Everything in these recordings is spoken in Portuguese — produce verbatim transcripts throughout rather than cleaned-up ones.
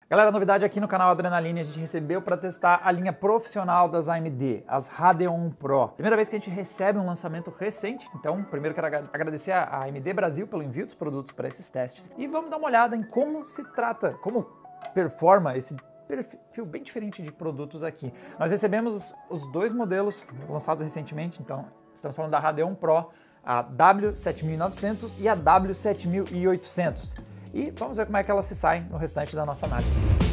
Galera, novidade aqui no canal Adrenaline, a gente recebeu para testar a linha profissional das A M D, as Radeon Pro. Primeira vez que a gente recebe um lançamento recente, então primeiro quero agradecer a A M D Brasil pelo envio dos produtos para esses testes e vamos dar uma olhada em como se trata, como performa esse perfil bem diferente de produtos aqui. Nós recebemos os dois modelos lançados recentemente, então estamos falando da Radeon Pro, a W sete mil e novecentos e a W sete mil e oitocentos. E vamos ver como é que elas se saem no restante da nossa análise.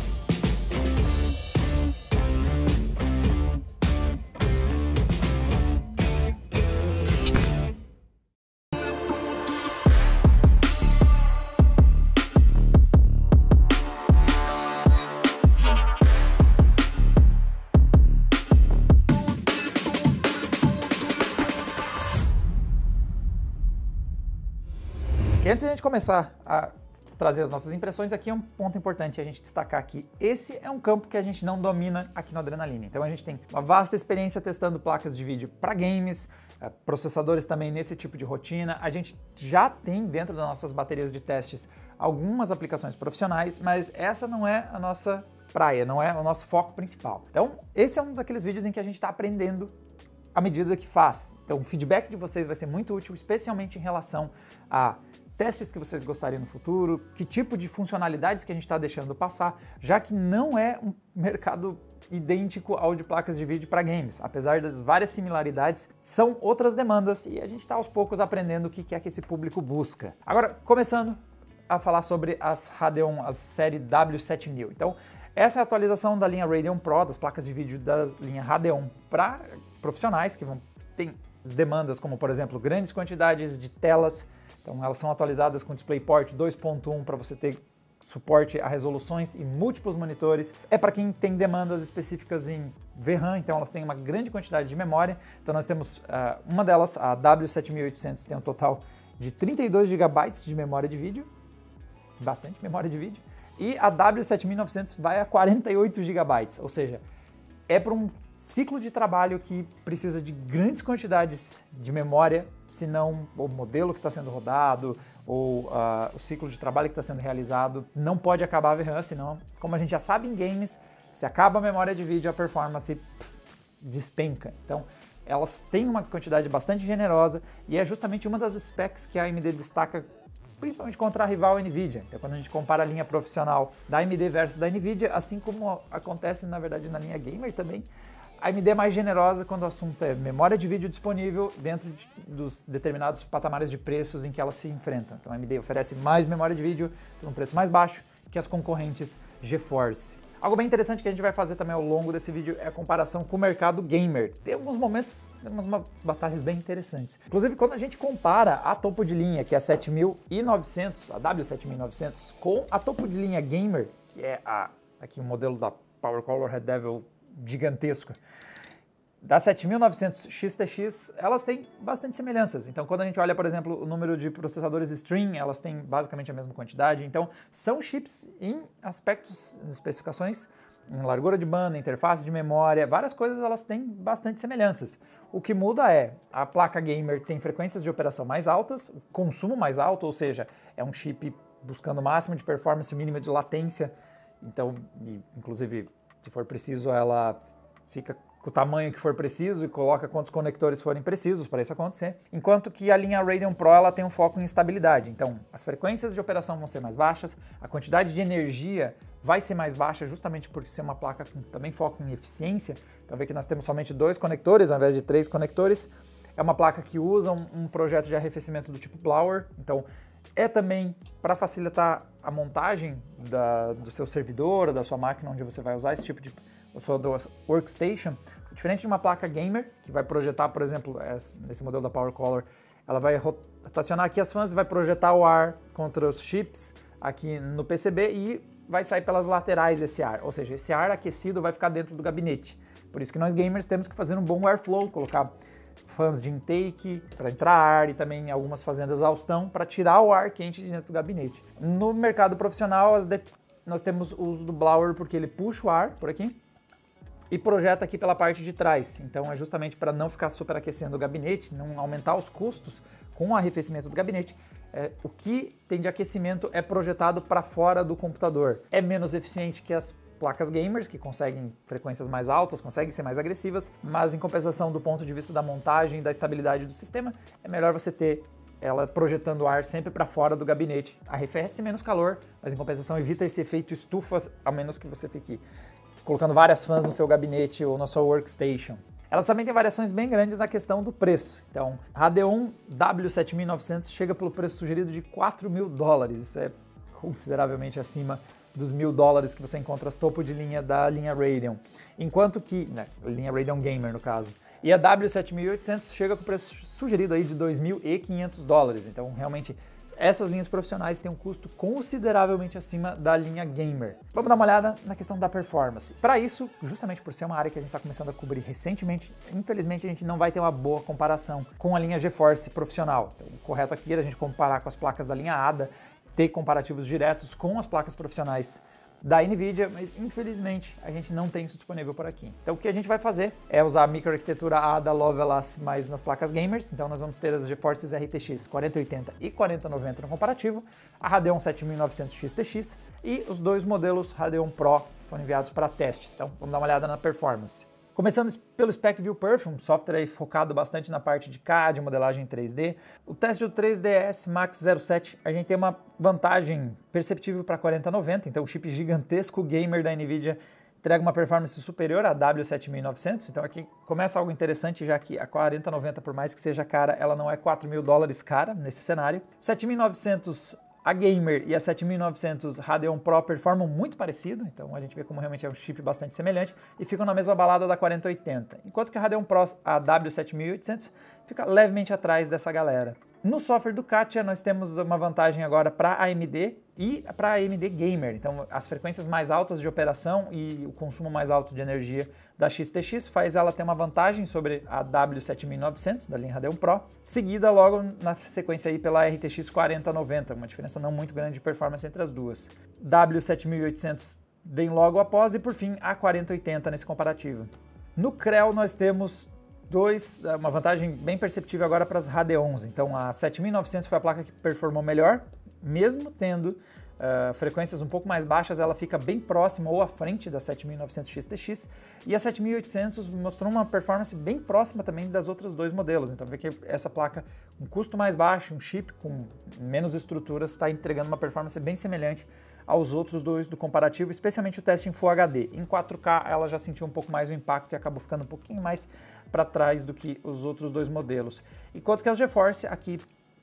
Que antes de a gente começar a trazer as nossas impressões, aqui é um ponto importante a gente destacar aqui. Esse é um campo que a gente não domina aqui no Adrenaline. Então a gente tem uma vasta experiência testando placas de vídeo para games, processadores também nesse tipo de rotina. A gente já tem dentro das nossas baterias de testes algumas aplicações profissionais, mas essa não é a nossa praia, não é o nosso foco principal. Então esse é um daqueles vídeos em que a gente está aprendendo à medida que faz. Então o feedback de vocês vai ser muito útil, especialmente em relação a testes que vocês gostariam no futuro, que tipo de funcionalidades que a gente está deixando passar, já que não é um mercado idêntico ao de placas de vídeo para games. Apesar das várias similaridades, são outras demandas e a gente está aos poucos aprendendo o que é que esse público busca. Agora, começando a falar sobre as Radeon, a série W sete mil. Então, essa é a atualização da linha Radeon Pro, das placas de vídeo da linha Radeon para profissionais que vão ter demandas como, por exemplo, grandes quantidades de telas. Então elas são atualizadas com DisplayPort dois ponto um para você ter suporte a resoluções e múltiplos monitores. É para quem tem demandas específicas em V RAM, então elas têm uma grande quantidade de memória. Então nós temos uh, uma delas, a W sete mil e oitocentos, tem um total de trinta e dois gigabytes de memória de vídeo, bastante memória de vídeo, e a W sete mil e novecentos vai a quarenta e oito gigabytes, ou seja, é para um ciclo de trabalho que precisa de grandes quantidades de memória, senão o modelo que está sendo rodado ou uh, o ciclo de trabalho que está sendo realizado não pode acabar a V RAM, senão, como a gente já sabe em games, se acaba a memória de vídeo, a performance pff, despenca. Então, elas têm uma quantidade bastante generosa e é justamente uma das specs que a A M D destaca, principalmente contra a rival NVIDIA. Então, quando a gente compara a linha profissional da A M D versus da NVIDIA, assim como acontece, na verdade, na linha gamer também, a A M D é mais generosa quando o assunto é memória de vídeo disponível dentro de, dos determinados patamares de preços em que elas se enfrentam. Então a A M D oferece mais memória de vídeo por um preço mais baixo que as concorrentes GeForce. Algo bem interessante que a gente vai fazer também ao longo desse vídeo é a comparação com o mercado gamer. Tem alguns momentos, temos umas batalhas bem interessantes. Inclusive, quando a gente compara a topo de linha, que é a sete mil e novecentos, a W sete mil e novecentos, com a topo de linha gamer, que é a, aqui o modelo da PowerColor Red Devil gigantesco, da sete mil e novecentos X T X, elas têm bastante semelhanças. Então, quando a gente olha, por exemplo, o número de processadores Stream, elas têm basicamente a mesma quantidade. Então, são chips em aspectos, especificações, em largura de banda, interface de memória, várias coisas elas têm bastante semelhanças. O que muda é, a placa gamer tem frequências de operação mais altas, consumo mais alto, ou seja, é um chip buscando o máximo de performance, o mínimo de latência. Então, e, inclusive, se for preciso, ela fica com o tamanho que for preciso e coloca quantos conectores forem precisos para isso acontecer. Enquanto que a linha Radeon Pro ela tem um foco em estabilidade. Então, as frequências de operação vão ser mais baixas, a quantidade de energia vai ser mais baixa justamente por ser uma placa que também foca em eficiência. Então, vê que nós temos somente dois conectores ao invés de três conectores. É uma placa que usa um, um projeto de arrefecimento do tipo Blower. Então, é também para facilitar a montagem da, do seu servidor, da sua máquina onde você vai usar esse tipo de a sua workstation, diferente de uma placa gamer, que vai projetar, por exemplo, nesse modelo da PowerColor, ela vai rotacionar aqui as fãs e vai projetar o ar contra os chips aqui no P C B e vai sair pelas laterais esse ar, ou seja, esse ar aquecido vai ficar dentro do gabinete. Por isso que nós gamers temos que fazer um bom airflow, colocar fãs de intake para entrar ar e também algumas fazendas exaustão para tirar o ar quente de dentro do gabinete. No mercado profissional, nós temos o uso do blower porque ele puxa o ar por aqui e projeta aqui pela parte de trás. Então é justamente para não ficar superaquecendo o gabinete, não aumentar os custos com o arrefecimento do gabinete. é, o que tem de aquecimento é projetado para fora do computador. É menos eficiente que as placas gamers, que conseguem frequências mais altas, conseguem ser mais agressivas, mas em compensação do ponto de vista da montagem e da estabilidade do sistema, é melhor você ter ela projetando ar sempre para fora do gabinete. Arrefece menos calor, mas em compensação evita esse efeito estufa, a menos que você fique colocando várias fãs no seu gabinete ou na sua workstation. Elas também têm variações bem grandes na questão do preço. Então, Radeon W sete mil e novecentos chega pelo preço sugerido de quatro mil dólares. Isso é consideravelmente acima dos mil dólares que você encontra as topo de linha da linha Radeon. Enquanto que, né, linha Radeon Gamer no caso. E a W sete mil e oitocentos chega com o preço sugerido aí de dois mil e quinhentos dólares. Então, realmente, essas linhas profissionais têm um custo consideravelmente acima da linha Gamer. Vamos dar uma olhada na questão da performance. Para isso, justamente por ser uma área que a gente está começando a cobrir recentemente, infelizmente a gente não vai ter uma boa comparação com a linha GeForce profissional. Então, o correto aqui é a gente comparar com as placas da linha A D A, ter comparativos diretos com as placas profissionais da NVIDIA, mas infelizmente a gente não tem isso disponível por aqui. Então o que a gente vai fazer é usar a microarquitetura A D A Lovelace mais nas placas gamers, então nós vamos ter as GeForce R T X quarenta oitenta e quarenta noventa no comparativo, a Radeon sete mil e novecentos X T X e os dois modelos Radeon Pro que foram enviados para testes. Então vamos dar uma olhada na performance. Começando pelo SpecView-Perf, um software aí focado bastante na parte de C A D, modelagem três D. O teste do três D S Max zero sete, a gente tem uma vantagem perceptível para quarenta noventa, então o chip gigantesco gamer da NVIDIA entrega uma performance superior à W sete mil e novecentos, então aqui começa algo interessante, já que a quarenta noventa, por mais que seja cara, ela não é quatro mil dólares cara nesse cenário. sete mil e novecentos a Gamer e a sete mil e novecentos Radeon Pro performam muito parecido, então a gente vê como realmente é um chip bastante semelhante e ficam na mesma balada da quarenta oitenta, enquanto que a Radeon Pro, a W sete mil e oitocentos, fica levemente atrás dessa galera. No software do Katia, nós temos uma vantagem agora para a AMD e para a AMD Gamer. Então, as frequências mais altas de operação e o consumo mais alto de energia da X T X faz ela ter uma vantagem sobre a W sete mil e novecentos da linha Radeon Pro, seguida logo na sequência aí pela R T X quarenta noventa, uma diferença não muito grande de performance entre as duas. W sete mil e oitocentos vem logo após e, por fim, a quarenta oitenta nesse comparativo. No Creo, nós temos Dois, uma vantagem bem perceptível agora para as Radeons. Então a sete mil e novecentos foi a placa que performou melhor, mesmo tendo uh, frequências um pouco mais baixas, ela fica bem próxima ou à frente da sete mil e novecentos X T X, e a sete mil e oitocentos mostrou uma performance bem próxima também das outras dois modelos. Então vê que essa placa com custo mais baixo, um chip com menos estruturas, está entregando uma performance bem semelhante aos outros dois do comparativo, especialmente o teste em Full H D. Em quatro K ela já sentiu um pouco mais o impacto e acabou ficando um pouquinho mais para trás do que os outros dois modelos. Enquanto que as GeForce aqui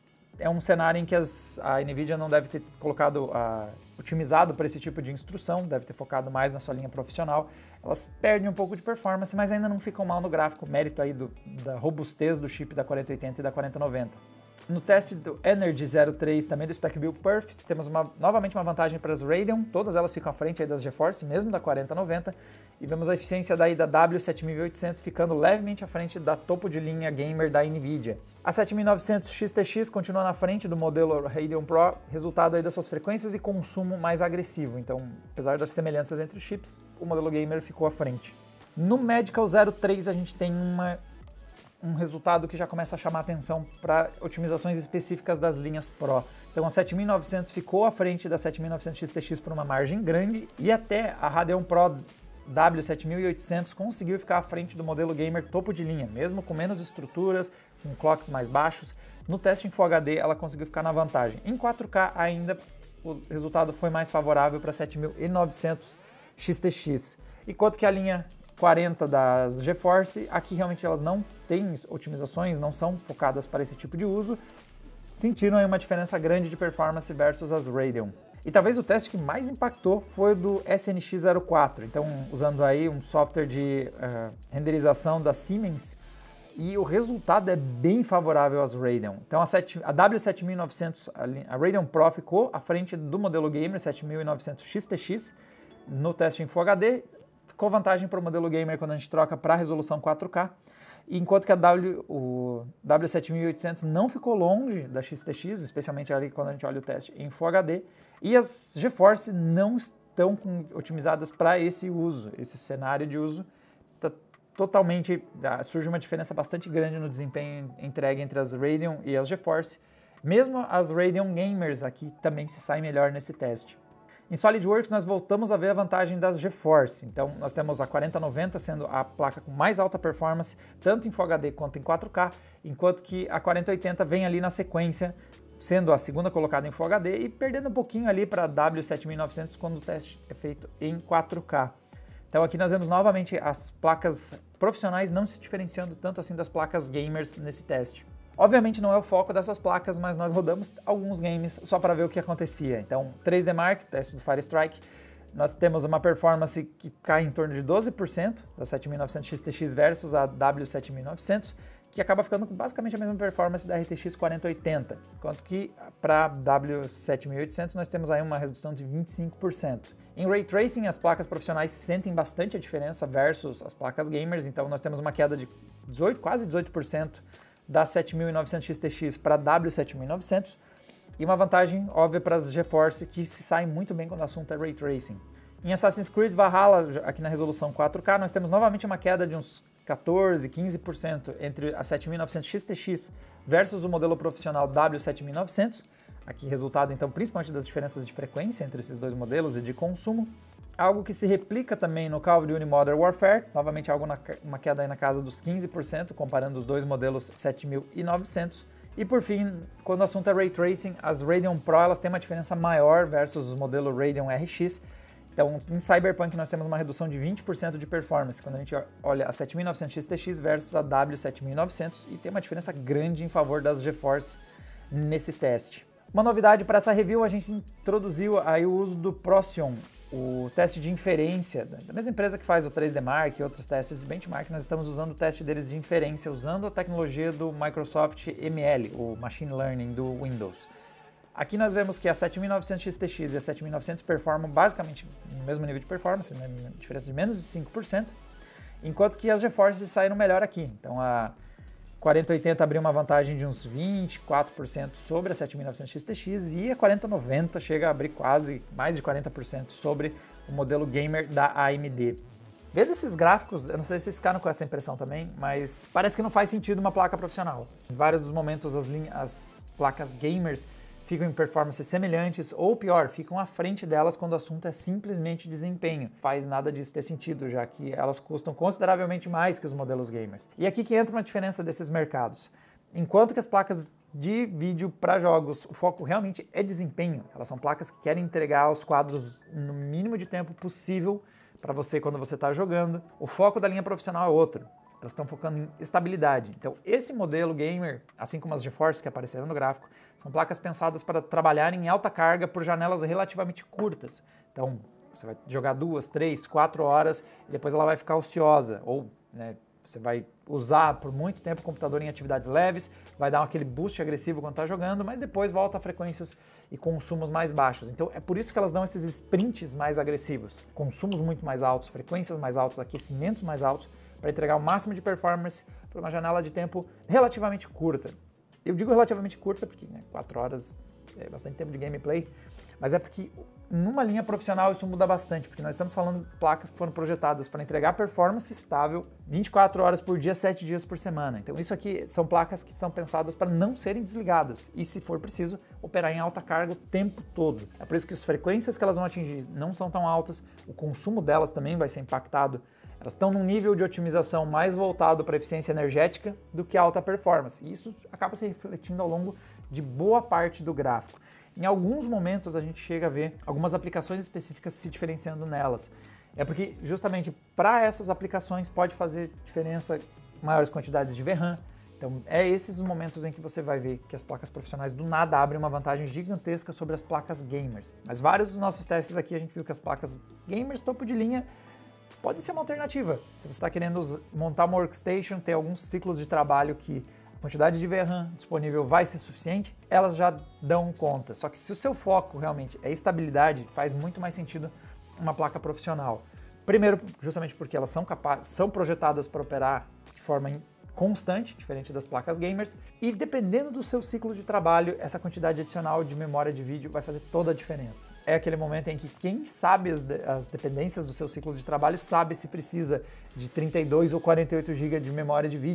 é um cenário em que as, a NVIDIA não deve ter colocado, uh, otimizado para esse tipo de instrução, deve ter focado mais na sua linha profissional. Elas perdem um pouco de performance, mas ainda não ficam mal no gráfico, mérito aí do, da robustez do chip da quarenta oitenta e da quarenta noventa. No teste do Energy zero três, também do SpecView-Perf, temos uma, novamente uma vantagem para as Radeon, todas elas ficam à frente aí das GeForce, mesmo da quarenta noventa, e vemos a eficiência daí da W sete mil e oitocentos ficando levemente à frente da topo de linha gamer da NVIDIA. A sete mil e novecentos X T X continua na frente do modelo Radeon Pro, resultado aí das suas frequências e consumo mais agressivo, então, apesar das semelhanças entre os chips, o modelo gamer ficou à frente. No Medical zero três a gente tem uma um resultado que já começa a chamar atenção para otimizações específicas das linhas Pro. Então a sete mil e novecentos ficou à frente da sete mil e novecentos X T X por uma margem grande e até a Radeon Pro W sete mil e oitocentos conseguiu ficar à frente do modelo gamer topo de linha, mesmo com menos estruturas, com clocks mais baixos. No teste em Full H D ela conseguiu ficar na vantagem. Em quatro K ainda o resultado foi mais favorável para sete mil e novecentos X T X. Enquanto que a linha quarenta das GeForce, aqui realmente elas não têm otimizações, não são focadas para esse tipo de uso, sentiram aí uma diferença grande de performance versus as Radeon. E talvez o teste que mais impactou foi o do S N X zero quatro, então usando aí um software de uh, renderização da Siemens, e o resultado é bem favorável às Radeon. Então a, sete, a W sete mil e novecentos, a Radeon Pro ficou à frente do modelo gamer sete mil e novecentos X T X no teste em Full H D, com vantagem para o modelo gamer quando a gente troca para a resolução quatro K, enquanto que a w, o W sete mil e oitocentos não ficou longe da X T X, especialmente ali quando a gente olha o teste em Full H D, e as GeForce não estão com, otimizadas para esse uso, esse cenário de uso. Tá totalmente, surge uma diferença bastante grande no desempenho entregue entre as Radeon e as GeForce, Mesmo as Radeon Gamers aqui também se saem melhor nesse teste. Em SolidWorks nós voltamos a ver a vantagem das GeForce, então nós temos a quarenta noventa sendo a placa com mais alta performance, tanto em Full H D quanto em quatro K, enquanto que a quarenta oitenta vem ali na sequência, sendo a segunda colocada em Full H D e perdendo um pouquinho ali para a W sete mil e novecentos quando o teste é feito em quatro K. Então aqui nós vemos novamente as placas profissionais não se diferenciando tanto assim das placas gamers nesse teste. Obviamente não é o foco dessas placas, mas nós rodamos alguns games só para ver o que acontecia. Então, três D Mark, teste do Firestrike, nós temos uma performance que cai em torno de doze por cento da sete mil e novecentos X T X versus a W sete mil e novecentos, que acaba ficando com basicamente a mesma performance da R T X quarenta oitenta, enquanto que para a W sete mil e oitocentos nós temos aí uma redução de vinte e cinco por cento. Em Ray Tracing, as placas profissionais sentem bastante a diferença versus as placas gamers, então nós temos uma queda de dezoito, quase dezoito por cento da sete mil e novecentos X T X para a W sete mil e novecentos e uma vantagem óbvia para as GeForce que se saem muito bem quando o assunto é Ray Tracing. Em Assassin's Creed Valhalla, aqui na resolução quatro K, nós temos novamente uma queda de uns quatorze, quinze por cento entre a sete mil e novecentos X T X versus o modelo profissional W sete mil e novecentos, aqui resultado então principalmente das diferenças de frequência entre esses dois modelos e de consumo. Algo que se replica também no Call of Duty Modern Warfare, novamente algo na, uma queda aí na casa dos quinze por cento, comparando os dois modelos sete mil e novecentos. E por fim, quando o assunto é Ray Tracing, as Radeon Pro elas têm uma diferença maior versus o modelo Radeon R X. Então, em Cyberpunk nós temos uma redução de vinte por cento de performance, quando a gente olha a sete mil e novecentos X T X versus a W sete mil e novecentos, e tem uma diferença grande em favor das GeForce nesse teste. Uma novidade para essa review, a gente introduziu aí o uso do Procyon, o teste de inferência, da mesma empresa que faz o três D Mark e outros testes de benchmark, nós estamos usando o teste deles de inferência, usando a tecnologia do Microsoft M L, o Machine Learning do Windows. Aqui nós vemos que a sete mil e novecentos X T X e a sete mil e novecentos performam basicamente no mesmo nível de performance, né, diferença de menos de cinco por cento, enquanto que as GeForce saíram melhor aqui. Então a quarenta oitenta abriu uma vantagem de uns vinte e quatro por cento sobre a sete mil e novecentos X T X e a quarenta noventa chega a abrir quase mais de quarenta por cento sobre o modelo gamer da A M D. Vendo esses gráficos, eu não sei se vocês ficaram com essa impressão também, mas parece que não faz sentido uma placa profissional. Em vários dos momentos as, as placas gamers ficam em performances semelhantes ou pior, ficam à frente delas quando o assunto é simplesmente desempenho. Faz nada disso ter sentido, já que elas custam consideravelmente mais que os modelos gamers. E aqui que entra uma diferença desses mercados. Enquanto que as placas de vídeo para jogos, o foco realmente é desempenho. Elas são placas que querem entregar os quadros no mínimo de tempo possível para você quando você está jogando. O foco da linha profissional é outro. Elas estão focando em estabilidade. Então, esse modelo gamer, assim como as GeForce que apareceram no gráfico, são placas pensadas para trabalhar em alta carga por janelas relativamente curtas. Então, você vai jogar duas, três, quatro horas e depois ela vai ficar ociosa. Ou, né, você vai usar por muito tempo o computador em atividades leves, vai dar aquele boost agressivo quando está jogando, mas depois volta a frequências e consumos mais baixos. Então, é por isso que elas dão esses sprints mais agressivos. Consumos muito mais altos, frequências mais altas, aquecimentos mais altos, para entregar o máximo de performance por uma janela de tempo relativamente curta. Eu digo relativamente curta porque né, quatro horas é bastante tempo de gameplay, mas é porque numa linha profissional isso muda bastante, porque nós estamos falando de placas que foram projetadas para entregar performance estável vinte e quatro horas por dia, sete dias por semana. Então isso aqui são placas que são pensadas para não serem desligadas e, se for preciso, operar em alta carga o tempo todo. É por isso que as frequências que elas vão atingir não são tão altas, o consumo delas também vai ser impactado. Elas estão num nível de otimização mais voltado para a eficiência energética do que a alta performance. E isso acaba se refletindo ao longo de boa parte do gráfico. Em alguns momentos a gente chega a ver algumas aplicações específicas se diferenciando nelas. É porque justamente para essas aplicações pode fazer diferença maiores quantidades de V RAM. Então é esses os momentos em que você vai ver que as placas profissionais do nada abrem uma vantagem gigantesca sobre as placas gamers. Mas vários dos nossos testes aqui a gente viu que as placas gamers topo de linha pode ser uma alternativa. Se você está querendo montar uma workstation, ter alguns ciclos de trabalho que a quantidade de V RAM disponível vai ser suficiente, elas já dão conta. Só que se o seu foco realmente é estabilidade, faz muito mais sentido uma placa profissional. Primeiro, justamente porque elas são, capazes, são projetadas para operar de forma constante, diferente das placas gamers, e dependendo do seu ciclo de trabalho, essa quantidade adicional de memória de vídeo vai fazer toda a diferença. É aquele momento em que quem sabe as, de, as dependências do seu ciclo de trabalho sabe se precisa de trinta e dois ou quarenta e oito gigas de memória de vídeo.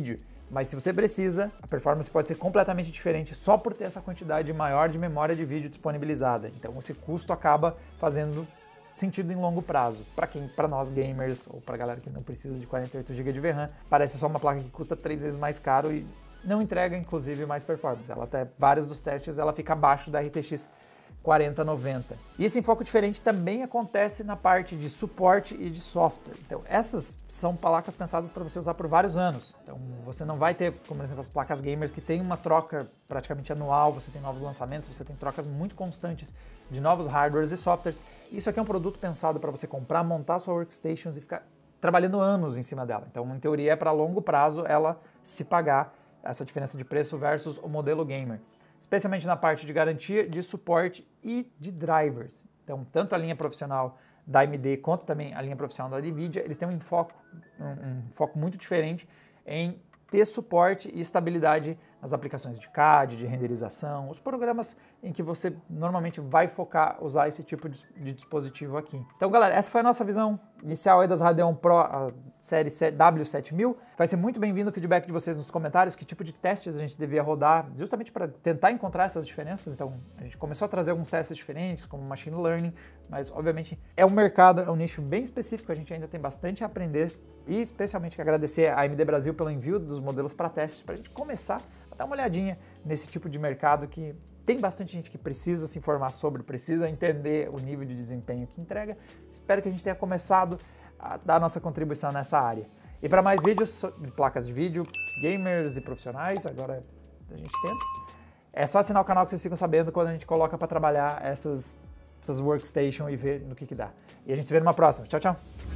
Mas se você precisa, a performance pode ser completamente diferente só por ter essa quantidade maior de memória de vídeo disponibilizada. Então esse custo acaba fazendo sentido em longo prazo. Para quem, para nós gamers ou para galera que não precisa de quarenta e oito gigas de V RAM, parece só uma placa que custa três vezes mais caro e não entrega inclusive mais performance. Ela até vários dos testes ela fica abaixo da R T X quarenta noventa. E esse enfoque diferente também acontece na parte de suporte e de software. Então, essas são placas pensadas para você usar por vários anos. Então, você não vai ter, como por exemplo, as placas gamers que tem uma troca praticamente anual, você tem novos lançamentos, você tem trocas muito constantes de novos hardwares e softwares. Isso aqui é um produto pensado para você comprar, montar sua workstation e ficar trabalhando anos em cima dela. Então, em teoria, é para longo prazo ela se pagar essa diferença de preço versus o modelo gamer. Especialmente na parte de garantia, de suporte e de drivers. Então, tanto a linha profissional da A M D quanto também a linha profissional da NVIDIA, eles têm um foco, um, um foco muito diferente em ter suporte e estabilidade nas aplicações de C A D, de renderização, os programas em que você normalmente vai focar usar esse tipo de, de dispositivo aqui. Então, galera, essa foi a nossa visão inicial aí das Radeon Pro, a série W sete mil. Vai ser muito bem-vindo o feedback de vocês nos comentários, que tipo de testes a gente devia rodar, justamente para tentar encontrar essas diferenças. Então, a gente começou a trazer alguns testes diferentes, como Machine Learning, mas, obviamente, é um mercado, é um nicho bem específico, a gente ainda tem bastante a aprender, e especialmente agradecer a A M D Brasil pelo envio dos modelos para testes, para a gente começar a dar uma olhadinha nesse tipo de mercado que tem bastante gente que precisa se informar sobre, precisa entender o nível de desempenho que entrega. Espero que a gente tenha começado a dar nossa contribuição nessa área. E para mais vídeos sobre placas de vídeo, gamers e profissionais, agora a gente tenta, é só assinar o canal que vocês ficam sabendo quando a gente coloca para trabalhar essas, essas workstation e ver no que que dá. E a gente se vê numa próxima. Tchau, tchau!